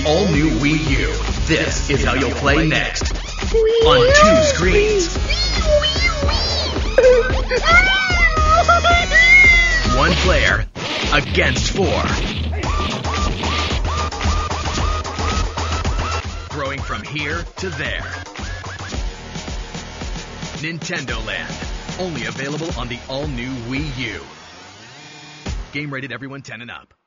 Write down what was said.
all-new Wii U. This is how you'll play next. On 2 screens. 1 player against 4. Throwing from here to there. Nintendo Land. Only available on the all-new Wii U. Game rated everyone 10 and up.